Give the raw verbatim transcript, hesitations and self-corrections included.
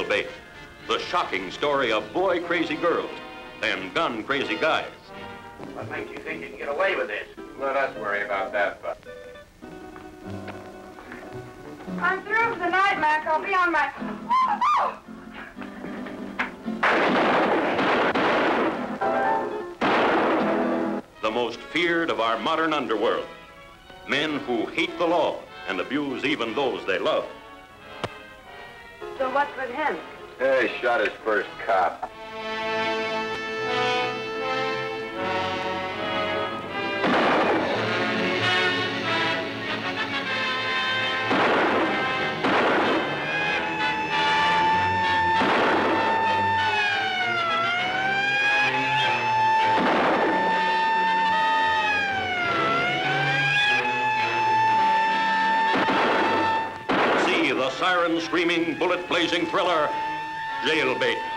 Jailbait, the shocking story of boy-crazy girls and gun-crazy guys. What makes you think you can get away with this? Let us worry about that, bud. I'm through for the night, Mac. I'll be on my... The most feared of our modern underworld. Men who hate the law and abuse even those they love. So what's with him? Hey, he shot his first cop. Siren-screaming, bullet-blazing thriller, Jailbait.